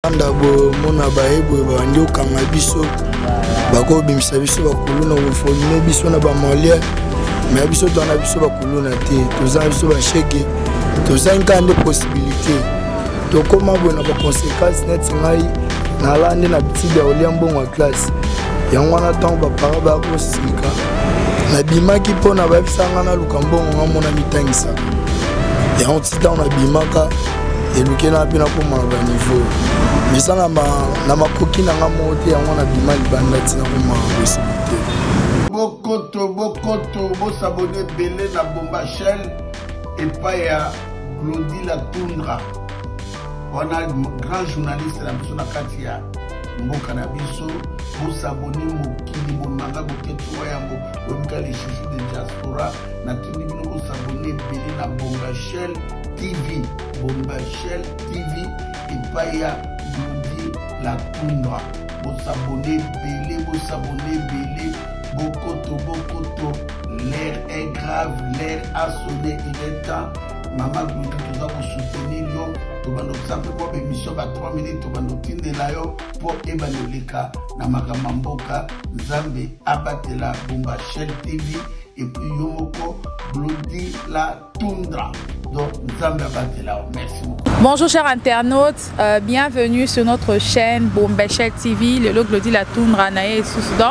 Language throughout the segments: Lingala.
Ndabo mona baebo bandi okanga biso bako bimisa biso bakuluna ofolino biso na ba molia mais biso tona biso bakuluna te toza biso ba shege toza nkande possibilité to koma bona ba conséquences net ngai na lande na petit olia mbongo classe yango na temps ba para ba ko sika na bimaki pona ba bisanga na lukambongo ngamona mitangisa yango tita na bimaka et le Kenya a bien pour mon niveau. Mais ça na ma coquine na monté yango na bima libanda tina pour ma possibilité. Bokoto bo s'abonner belé na Bomba Shell et pas ya Glody la Tundra. On a grand journaliste la mission na Katia Mboka na biso bo s'abonner mokili mo manga boketo yambo omika les chouchous de diaspora na tindi bino bo s'abonner belé na Bomba Shell TV, Bomba Shell TV et Paya Glody la Tundra. Vous s'abonnez, belé, vous s'abonnez, belé, bokoto. L'air est grave, l'air a sonné, il est temps. Maman Glody, tout ça pour soutenir, tout le monde simple pour émission à 3 minutes, tout le monde de la pour Ebanoleka, Namakamamboka, Zambe, Abatela, Bomba Shell TV. Et puis Yomoko, Glody la Tundra. Donc, merci beaucoup. Bonjour chers internautes, bienvenue sur notre chaîne Bomba Shell TV, le logo Glody la Tundra nae sous-sudan.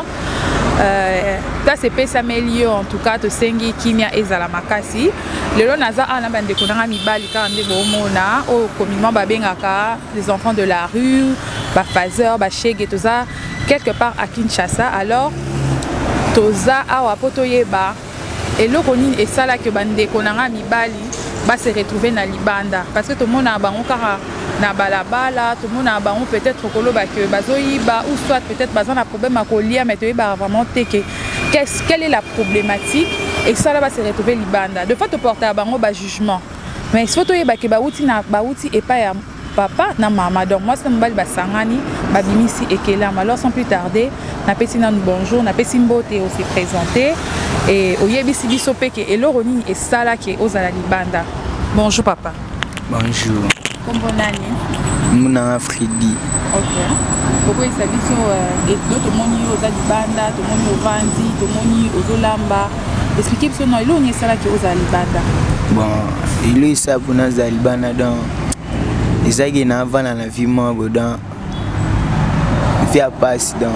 Ça c'est Pesamelio en tout cas, to sengi kimia ezala makasi. Le lo naza ana bande konanga mibali ka ande bomona o komiment babengaka les enfants de la rue, ba fazer, ba shege toza quelque part à Kinshasa. Alors toza awa potoyeba et le konine et ça là que bande konanga mibali va se retrouver dans Libanda parce que tout le monde a bango kara na balabala, tout le monde a bango peut-être kolo ba que bazoyiba ou soit peut-être bazan a problème à colia mais tu va vraiment teke quelle est la problématique et ça là va se retrouver Libanda de fois te porter à bango ba jugement mais il faut to yeba que bauti na bauti et pas ya papa na maman donc moi c'est mbali ba sangani ba bimisi ekela alors sans plus tarder na pesi na bonjour na pesi mbote aussi présenté et oyebisi biso peke et l'oroni et ça là qui est aux ala Libanda. Bonjour papa. Bonjour. Comment nani? Muna Fridi. OK. Pourquoi il s'habille sur et d'autres moni aux ala Libanda, tout moni au Vandi, tout moni aux Olamba. Expliquez biso non l'oroni ça là qui est aux ala Libanda. Bon, il est ça pour nous ala Libanda dans les aigues na avant dans la vie moi dans via passe dans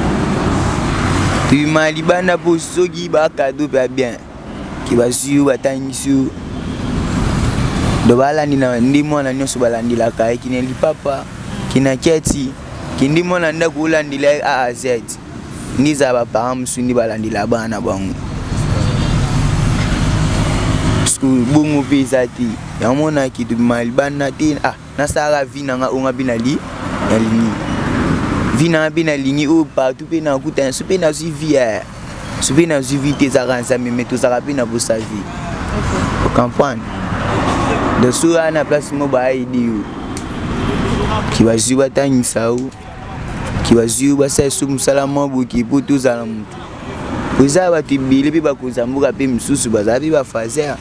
tu m'as Libanda pour ceux qui va cadeau bien qui va sur batani sur de balandi na ndi mwana nyoso balandi la kai qui ne papa qui na keti qui ndi mwana nda kulandi la a a z ni za ba parents sundi balandi la bana bangu school bungu pisati ya mona ki tu m'as Libanda tin ah na sara vina nga onga binali ya lini vina bina lini ou partout pe na kuta supe na suivi tes aranza mais tout ça rapide na pour sa vie. Vous comprenez de soura na place mo ba idi qui va jouer tani sao qui va jouer ça sum salama boki pour tous ala mutu kuza bati bili bi bakuzambuka pe msusu bazabi ba fazer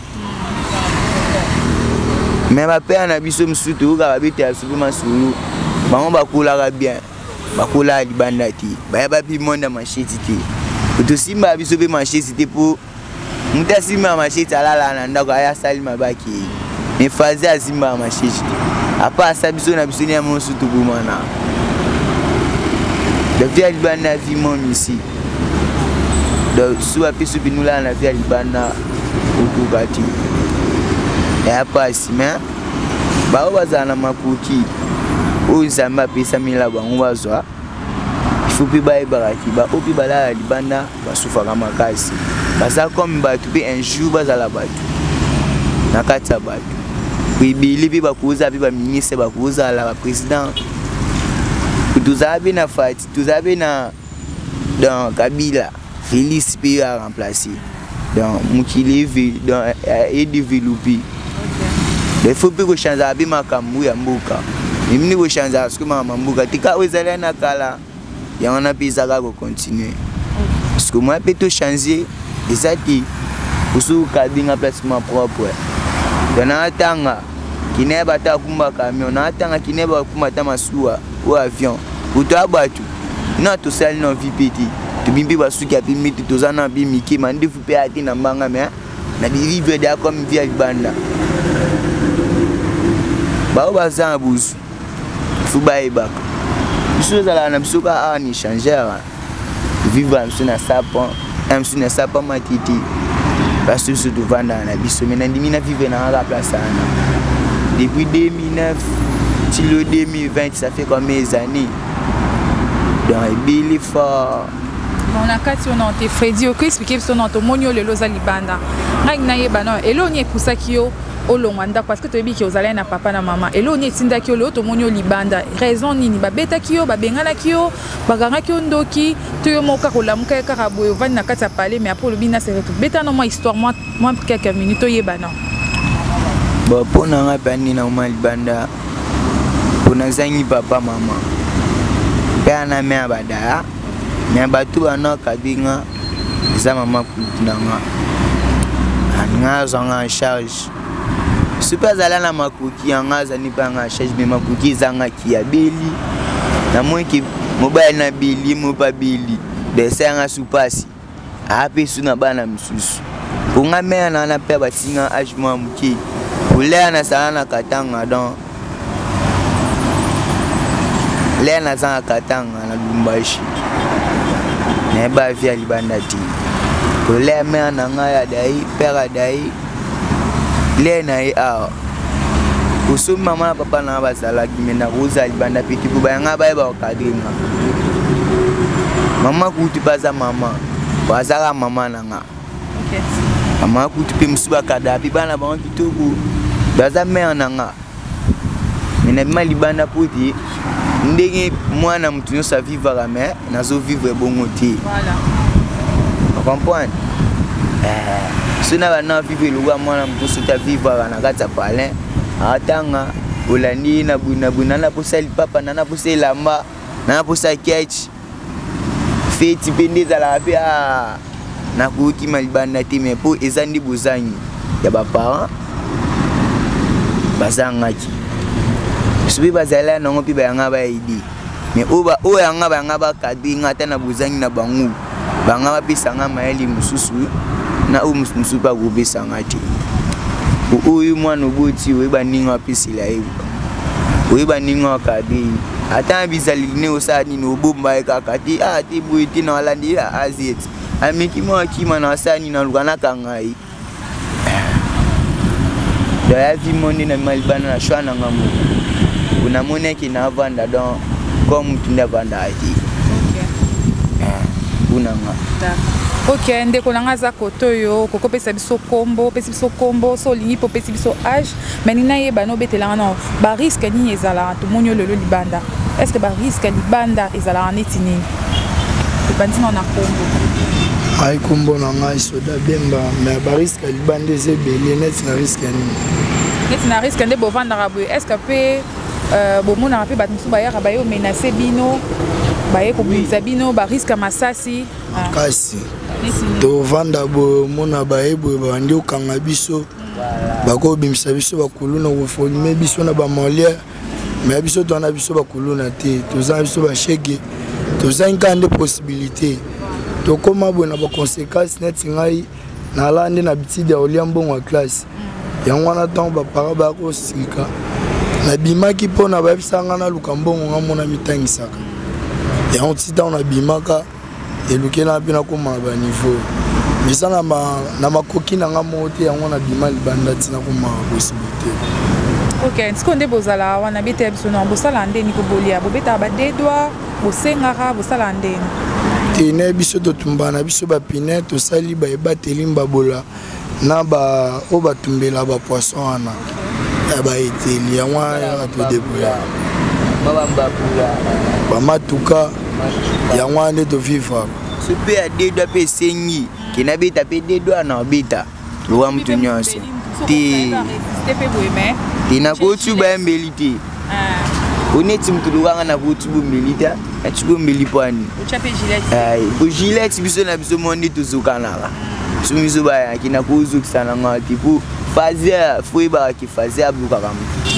mais ba pe na biso msutu ka babite asubi masulu bango bakula bien bakula Libanda ti ba ba pi monda macheti ti utosimba biso be macheti ti pour mutasimba macheti alala na ndako aya salima baki mais fazer azimba macheti apa sa biso na biso ni amono sutu bumana de via Libanda vi mon ici donc soit pisu binula na via Libanda ukugati et apa sima ba wazana makuki o zamba pesa mila bango bazwa ifupi bae baraki ba opi bala Libanda basufaka makasi basa comme batu pe un jour bazala batu nakata batu bibili bi bakuza bi ba ministre bakuza la président tuzabe na fati tuzabe na dans Kabila Félix P a remplacé dans Mukili dans Edivilupi il faut que changer abi makambu ya mbuka mimi ni changer parce que mama mbuka tika wezala na kala ya on a pisa ka continuer parce que moi peut tout changer et ça qui usu kadinga placement propre dans atanga kine bata kumba camion na atanga kine ba kumata masuwa ou avion uto abatu na to sali no vipeti to bimbi basuki api miti to zana bi miki mandi fupe ati na mbanga me na bi vivre da comme via libanda ba o bazan busu fuba ibaka biso za na biso ba ani changer vivre biso na sapon biso na sapon matiti parce que tout vanda na biso mais na ndimi na vivre na la place ana depuis 2009 till 2020 ça fait comme des années dans Billy fort on a quatre on a Freddy OK expliquer son nom to monio le loza libanda ngai na yeba no elo ni kusaki yo olongwanda parce que to yebi ki ozala na papa na mama elo ni tinda ki lo to monio libanda raison nini ba beta ki yo ba bengana ki yo baganga ki ndoki to yo moka ko lamuka ka boyo vani na kati ya parler mais après le bina c'est tout beta no moi histoire moi quelques minutes to yeba no bon pour na ngapani na uma libanda pour na zangi papa mama bana me abada me batu bana kabinga za mama kutinanga anga zanga charge super zala na makuki anga za nipanga charge me makuki zanga kia beli na mwenki mobile na beli mopa beli de sanga supasi ape suna bana msusu kunga me na pe batinga ajuma muki ule na sala na katanga don le na zanga katanga na Lumbashi ne ba via libanda ti to le me na ngaya dai pera dai le na a usu mama na papa na basala kimena kuza libanda piti kuba nga ba ba kadinga mama kuti baza mama bazala mama na nga OK mama kuti pe msuba kada bi bana ba kituku baza me na nga mina bima libanda poti ndenge mwana mtu nyo sa vivre la mer nazo vivre bongo ti voilà vous comprenez sina bana vivre luga mwana mtu sota vivre na kata pale atanga olandi na buna na posali papa na posali lamba na posali catch feti pendeza la pe na kuki malibanda ti mais pour ezandi buzanyi ya ba parents bazangaki subi bazala na ngopi ba nga ba idi mais oba o yanga ba nga ba kadinga ta na buzangi na bangu banga ba pisanga maeli mususu na o mususu ba go bisanga ti o uyu mwana oboti we ba ninga pisila e we ba ninga kadi ata bizali ne osani no bomba e kakati ti buiti na walandi azit amiki mo akima na asani na lugana kangai da yavi moni na malibana na shwana ngamu una mone ki na vanda don comme tunda vanda aji unanga OK ndeko nanga za koto yo koko pesa biso kombo so lingi po pesa biso âge mais nina yeba no betelanga no ba risque ni ezala to monyo lelo libanda est-ce que ba risque libanda ezala netini to bandina na kombo ay kombo nanga soda bemba mais ba risque libanda ezebele net na risque nde bovanda rabwe est-ce que pe bomona pe batmusu bayaka bayo menacer bino baye ko bimisa bino ba risque masasi kasi to vanda bo mona baye bo bandi okanga biso bako bimisa biso bakuluna ko former biso na ba molière mais biso to na biso bakuluna te to za biso ba shege to za ngande possibilité to koma bona ba conséquences net ngai na lande na bitide oliambo ngwa classe yango na temps ba para ba ko sika na bimaki pona ba bisanga na lukambongo ngamona mitangisaka yango tita on a bimaka eluke na bina ko ma ba niveau misana na makoki na ngamo te yango na bima libanda tina ko ma possibilité. OK ntskonde bozala wana bete biso na bosala ndeni ko bolia bobeta ba dedwa bosengaka bosala ndeni tene biso to tumbana biso ba pine to sali ba ebateli mbabola na ba o batumbela ba poisson wana ba eteli yango ya to debola baba mbapula ba matuka yango ande to vivre super ya dedwa pe sengi kina beta pe dedwa na beta luwa mtu nyonso ti tina ko tuba mbeliti oneti mtu luwa na ko tubu mbelita na tubu mbelipani uchape gilet ai ko gilet biso na biso mondi to zukanala sumizo ba kina ko zukisana ngati pour fazer foi ba ki fazer abuka kam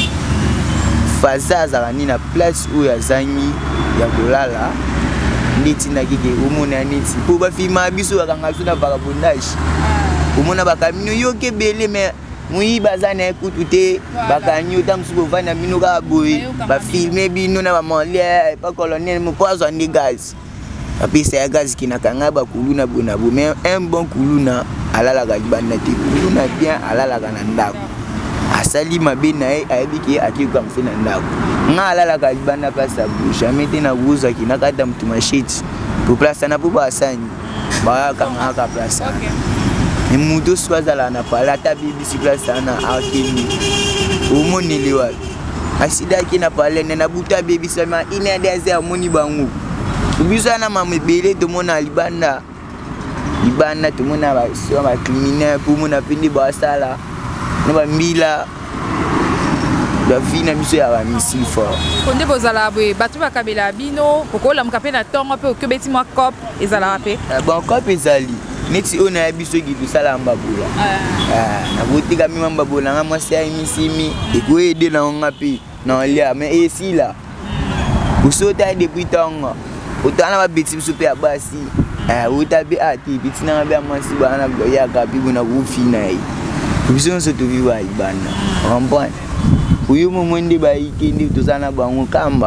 fazer za ni na place où ya zangi ya kolala nditi na kike umuna nditi po ba filma biso akanga suna vagabondage umuna bakamino yoke bele mais mui bazana ekutute bakanyo tamsuko vana mino ka boy ba filmer bino na ba molia pa colonel mo pozo ndi gaz apisa ya gaz kinakanga ba kuluna bona bo mais un bon kuluna alala ka libanda te kuluna bien alala kana ndako asali mabe na ye ayebiki akika mfina ndako nga alala ka libanda pasa bu jamais te na buza kinakata mtu mashiti pour place na pour asani ba kanga ka place et mudo swazala na palata bibi si place na akini umoneli wa asida kina pale na buta bibi sama ina deze amoni bangu ubisa na mamebele to mona libanda to mona ba so ba criminel pour mona pindi ba sala na ba mbila da vina miso ya ba misifo konde bozala bwe batu bakabela bino kokola mkape na tongo pe okebeti mwa cop ezala pe bon cop ezali neti ona ya biso gitu sala mbabula na botika mi mbabula nga mwasi ya misimi ekoede na ngapi na lia mais esila usota depuis tongo utana ba biti biso pe abasi utabi ati biti na ba mwasi bana ya kapi bona kufina yi biso nso to viwa ibana ombon uyu mundi ba ikindi tuzana bangu kamba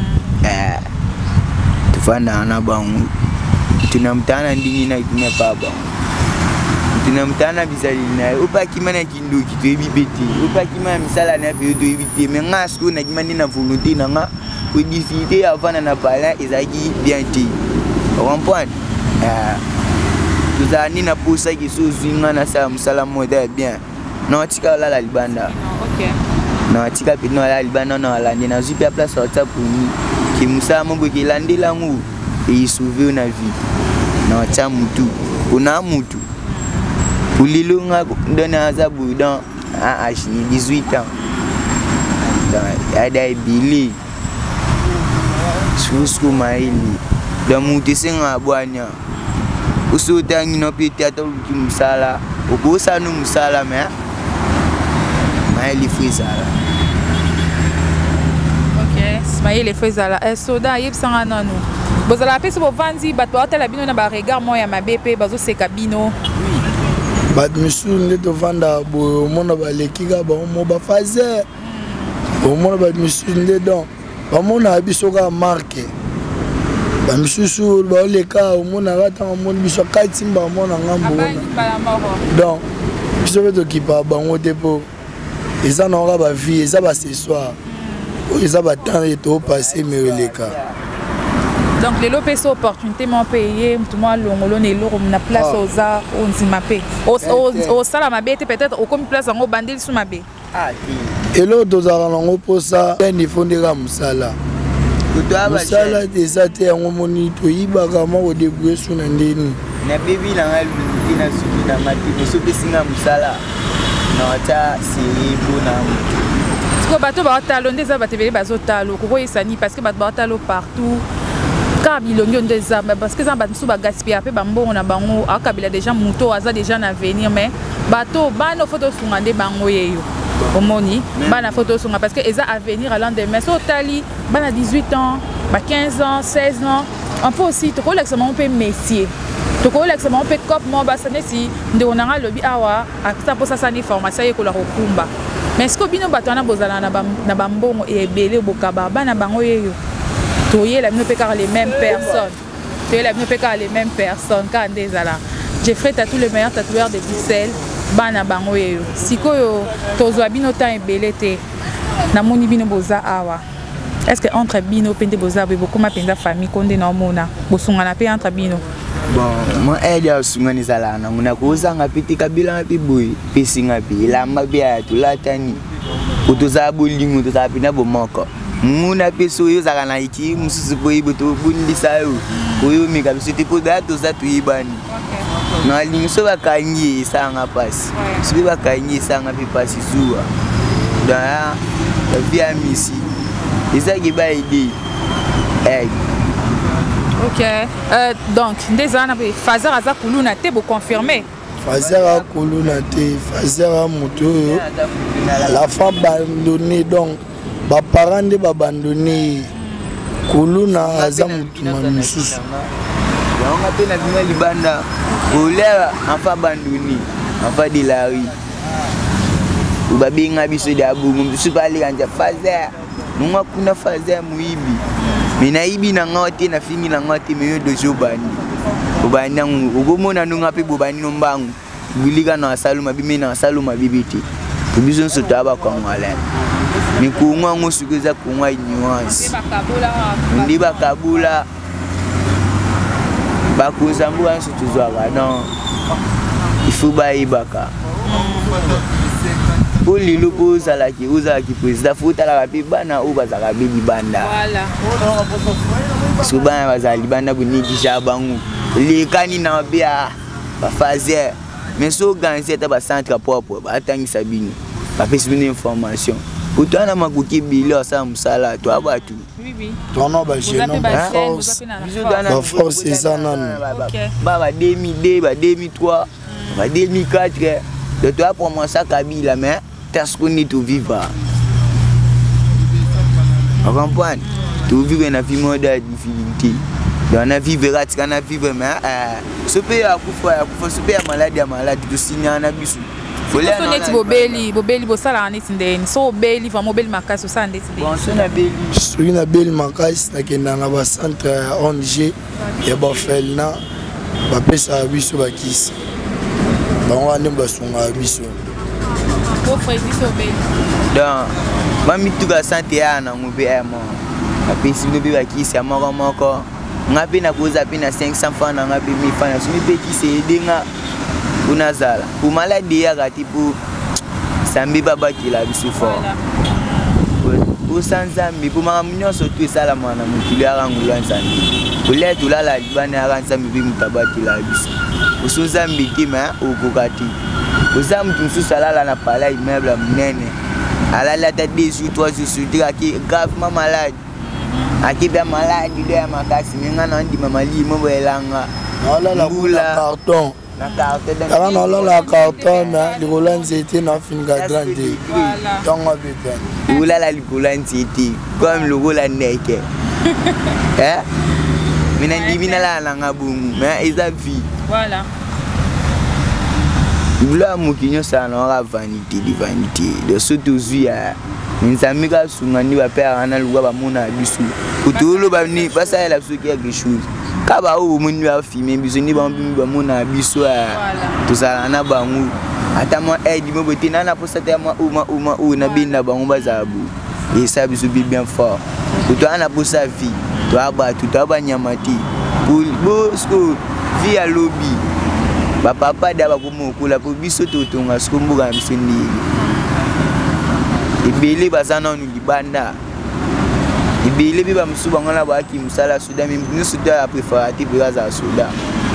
tufana na bangu tunamtana ndini na itumia baba tunamtana bizali na upa kimana kindu kitu ebibeti upa kimana misala na pe to ebiti mais ngasko na kimana na volonté na nga ko difficulté avant na pala ezaki bien ti comprendre tuzani na posa ki sozinga na sa musala moda bien non tika la libanda OK non tika pe no la libanda no la ni na zupi place WhatsApp ni ki musala mo ki landela mu et sauver na vie na cha mutu kuna mutu pulilunga ndona za budan a ashini 18 ans ada ibili susku maili da mutu singa bwanya usuta ngino pete atoluki musala ukusa no musala me maili frizala OK Smaïl Frizala soda yebsanga nanu bozala pe so bovandi bato atala bino na ba regard mo ya mabepe bazo seka bino bato misu nde tovanda boye omona balekika bango ba fazer omona bato misu nde donc bamona biso ka marke bamisusu baoleka omona kata omoni biso katimba omona ngambo donc biso pe tokipa bango te po eza na oka bavie eza basesoir oyo eza batemps topase meoleka donc les lopes sont opportunité mon payer tout moi longolo ne loro na place aux arts on zimapé au sala mabete peut-être au comme place en bandel sous mabé elo tozala nango posa ni fondera musala musala eza te yango moni toyibaka moko débrouiller suna ndeni na bebi na ngali na suki na mati so pesinga musala na ta siribu na ko bato ba talo ndeza batebele bazo talo ko yesani parce que bato ba talo partout car bilongi ndeza parce que ça bato so ba gaspiller pe bambongo na bango akabila déjà muto aza déjà na venir mais bato bano photo sunga nde bango yeyo omoni bana photo sunga parce que eza à venir à lendemain so tali bana 18 ans ba 15 ans 16 ans on peut aussi to relaxement on peut métier to relaxement on peut cop mo ba sanesi nde onanga lobi awa akita posa sani formation yekola kokumba mais est-ce que bino bato na bozala na bambongo et ebele bokaba bana bango yeyo toyela bino pe car les mêmes personnes toyela bino pe car les mêmes personnes quand ndezala Jeffrey tatou le meilleur tatoueur de Bruxelles bana bango yeyo sikoyo tozwa bino temps ebele te na moni bino boza awa est-ce que entre bino pende boza beaucoup ma penda famille konde na mona bosungana pe entre bino bon moi elle a sungani zala na mona kozanga piti kabila pi boy pesinga pi la mabia tulatani utoza bolingo toza pina bomoko muna peso yo zaka na iki mususu boy boto bundisa yo koyo mika bisiti poda toza tuibani na linso bakanyi sanga pasi sibi bakanyi sanga pi pasi zuwa da via misi ezaki ba idée OK donc des ana fazer aza kuluna te bo confirmer Fazer kuluna te, fazer moto. La femme abandonnée donc, ba parents de abandonné. Kuluna aza mutu mamisusu. On a peine à venir libanda. Olera enfant abandonné, enfant de la rue. Ou babi ngabiso de abungu, mtu bali anja fazer. Nunga kuna fazer muibi. Minaibi na ngote na fini na ngote meyo dojo bani. Obani nangu, ogomona nunga pe bobani nombangu. Biliga na saluma bimi na saluma bibiti. Tubizo sotaba kwa ngwala. Mikungwa ngosukuza kungwa nuance. Ndiba kabula. Bakuzambu anso tuzwaga non. Ifuba ibaka. Uli lupu uzalaki président futa la rapi bana uba za kabili banda. Voilà. Subana bazali banda buniki jabangu. Likani na bia ba fazer. Mais so organiser ta ba centre propre ba atangisa bini. Ba pesi bini information. Utana makuki bilo sa musala to abatu. Oui oui. Tono ba jeune ba force ça non. Ba 2002 ba 2003 ba 2004 de toi pour moi ça Kabila mais t'as qu'on est tout vivre. On comprend. Tout vivre na vie mode difficulté. Dans na vie verra tu na vivre mais ce pays a kufa ce pays malade tout signer na bisu. Faut net bobeli bosala net ndeni. So beli va mobile makasi so ndeti. Bon so na beli. Sui na beli makasi na kenda na ba centre ONG ya ba felna ba pesa biso ba kisi. Bango ande basunga biso. Ko frère biso beli. Donc mami tuka santé ana ngobe emo. Apesi ngobe ba kisi amoko. Ngapi na kuza pina 500 francs na ngapi 1000 francs. Sumi pe kisi edenga unazala. Pour maladie ya gati pour sambi baba kila biso fort. Pour sanzambi pour mamunyo surtout sala mwana mukili arangula nzambi. Kule tulala libana aranzambi bi mutabaki la biso. Usuzambi kima ukukati. Uzamu tususalala na pala immeuble mnene. Alala ta 2 jours 3 jours sur qui gravement malade. Aki bien malade de makasi ngana ndi mamali mo elanga. La carton. Na carton. Aka na la carton na likolanzi était na finga grande. Tongo beten. Ula la likolanzi était comme logo la neke. Mina ndimina la langa bungu mais ils a vie. Voilà. Bula mukinyo sana ora vanité de surtout zuya nzamika sungani ba père ana lugwa ba mona bisu kutulo ba ni pasa ela bisu quelque chose kaba o muni ba filmer bisu ni ba mona bisu to sala na bangu ata mo aide mo betina na posa te uma na binda bangu bazabu et ça bisu bien fort kuto ana posa vie to aba tout aba nyamati pour bosco via lobby ba papa daba kumukula po biso totonga sikumbuka msindi ibele bazana nu libanda ibele biba msuba ngala ba ki musala suda mi suda a préparatif za suda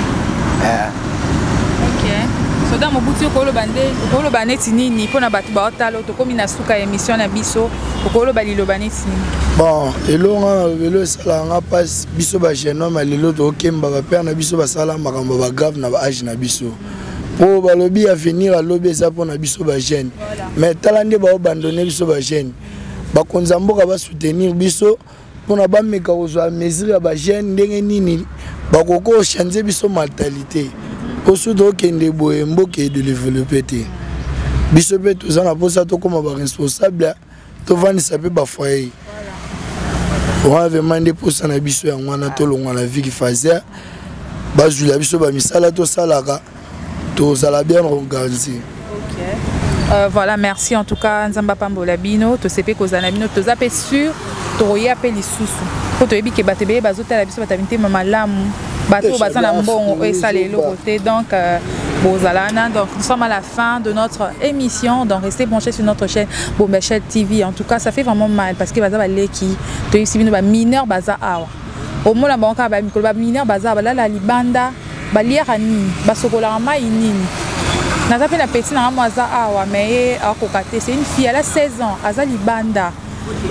OK soda mobuti ko lo baneti nini pona batu ba otalo to komi na suka émission na biso ko lo balilo baneti bon elonga velo sala nga pas biso ba jeune homme lelo to kemba ba père na biso ba sala makambo ba grave na ba âge na biso po ba lobi à venir à lobi ça pour na biso ba jeune mais talande ba abandonner biso ba jeune ba konzamboka ba soutenir biso pona ba meka ozwa mesure ba jeune ndenge nini ba koko changer biso mentalité pour surtout kende boye mboke de développer te biso pe tozana pour ça to comme ba responsable to vandi ça pe ba foyer. On a demandé pour ça na biso ya ngwana to longwa la vie qui faisait bazula biso ba misala to salaka to sala bien organisé. OK. Voilà, merci en tout cas Nzamba Pambola Bino, to sepe kozana bino to zape sur to yape lisusu. Ko to yebi ke batebe bazota la biso batabinte mamalamu. Bato bazana mbongo e sale lo côté donc Bozalana. Donc nous sommes à la fin de notre émission, donc restez branchés sur notre chaîne Bombechel TV. En tout cas ça fait vraiment mal parce que baza baleki to ici bino ba mineur baza awa au moins la banque ba mikolo ba mineur baza bala la libanda baliera nini basokola mai nini naza pe na petit na mwaza awa mais akokate c'est une fille elle a 16 ans aza libanda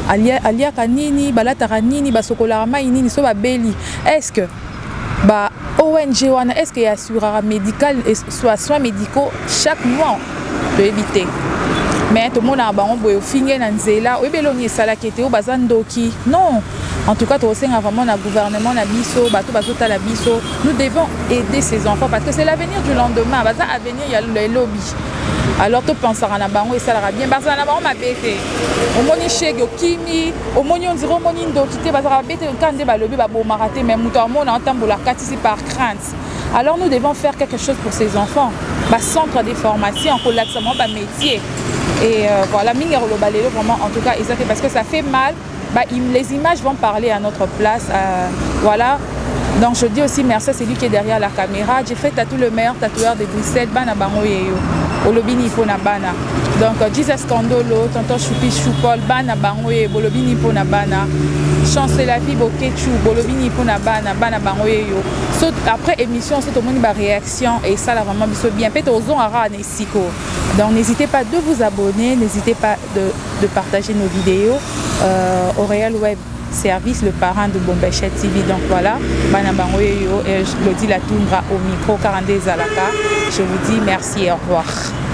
alia kanini balata kanini basokola mai nini so ba beli est-ce que ba ONG wana est-ce qu'il y a assurera médical et soit soins médicaux chaque mois de éviter. Mais tout le monde a bango boyo finge na nzela oyebelongi esalaki te o bazandoki non. En tout cas, vraiment le gouvernement, la biso, nous devons aider ces enfants parce que c'est l'avenir du lendemain. L'avenir, il y a le lobby. Alors, tu penses à la banque et ça ira bien. Parce que la banque m'a bêté. Au moni chèque, au kimi, au moni on dirait au moni d'occuper, parce que la bêté, quand le lobby va bon marater, mais mouton on entend pour la ici par crainte. Alors, nous devons faire quelque chose pour ces enfants. Centre de formation, relaxement, métier. Et voilà, vraiment, en tout cas, parce que ça fait mal. Les images vont parler à notre place. Voilà. Donc je dis aussi merci à celui qui est derrière la caméra. J'ai fait tout le meilleur tatoueur de Bruxelles. Bana bango yeyo. Olobini pona bana. Donc Jesus Kandolo, tonton Choupi Choupol, bana bango yeyo. Bolobini pona bana. Chancer la vie bokechu. Bolobini pona bana. Bana bango yeyo. Après émission, c'est tout le monde réaction et ça là vraiment bien. Peut-être aux ara nesiko. Donc n'hésitez pas de vous abonner, n'hésitez pas de partager nos vidéos. Auréal Web Service, le parrain de Bombechel TV. Donc voilà, Banabangoyo et Glody La Toundra au micro 42 Zalaka. Je vous dis merci et au revoir.